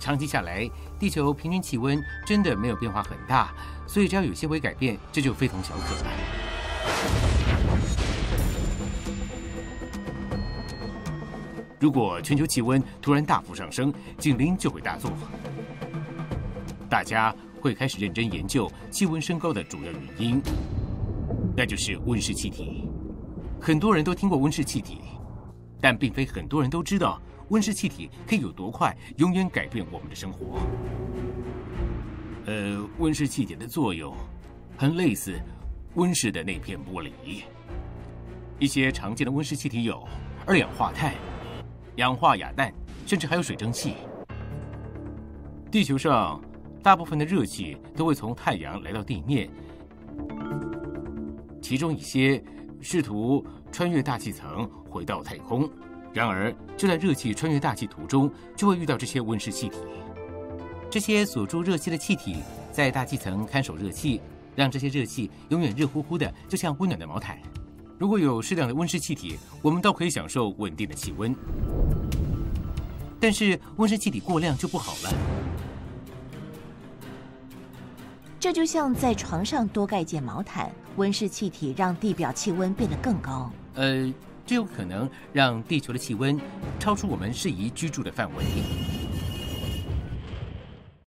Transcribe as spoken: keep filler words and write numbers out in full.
长期下来，地球平均气温真的没有变化很大，所以只要有些微改变，这就非同小可了。如果全球气温突然大幅上升，警铃就会大作。大家会开始认真研究气温升高的主要原因，那就是温室气体。很多人都听过温室气体，但并非很多人都知道温室气体可以有多快，永远改变我们的生活。呃，温室气体的作用很类似温室的那片玻璃。一些常见的温室气体有二氧化碳、氧化亚氮，甚至还有水蒸气。地球上大部分的热气都会从太阳来到地面，其中一些试图穿越大气层回到太空。然而，就在热气穿越大气途中，就会遇到这些温室气体。这些锁住热气的气体在大气层看守热气，让这些热气永远热乎乎的，就像温暖的毛毯。如果有适量的温室气体，我们倒可以享受稳定的气温。但是温室气体过量就不好了。 这就像在床上多盖件毛毯，温室气体让地表气温变得更高。 呃，这有可能让地球的气温超出我们适宜居住的范围。